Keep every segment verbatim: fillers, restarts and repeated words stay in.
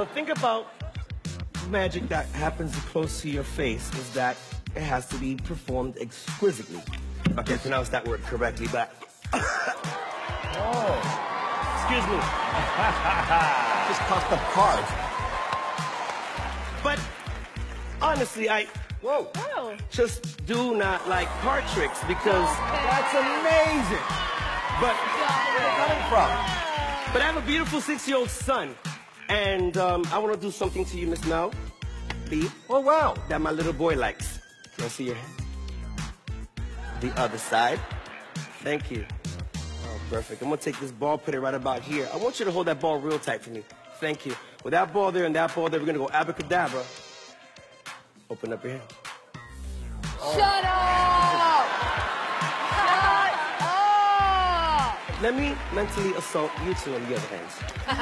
the thing about magic that happens close to your face is that it has to be performed exquisitely. I can't pronounce that word correctly, but... Oh. Excuse me. Just coughed up cards. But honestly, I... Whoa. Whoa. Just do not like card tricks because... That's amazing. But... Where are you coming from? But I have a beautiful six-year-old son. And um, I want to do something to you, Miss Mel. B. Oh, wow. That my little boy likes. Can I see your hand? The other side. Thank you. Oh, perfect. I'm going to take this ball, put it right about here. I want you to hold that ball real tight for me. Thank you. With that ball there and that ball there, we're going to go abracadabra. Open up your hand. Shut up! Shut up! Let me mentally assault you two on the other hands.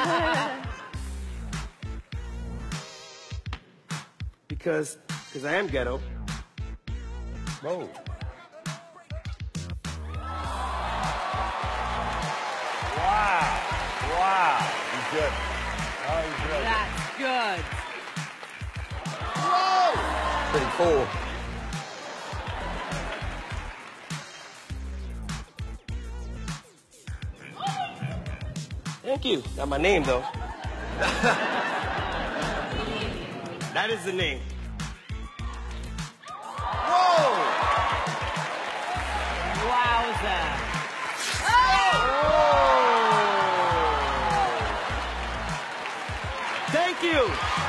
Because, because I am ghetto. Whoa. Wow. Wow. He's good. Oh, he's good. That's good. Whoa. Pretty cool. Thank you. Not my name, though. That is the name. Whoa. Wowza. Thank you.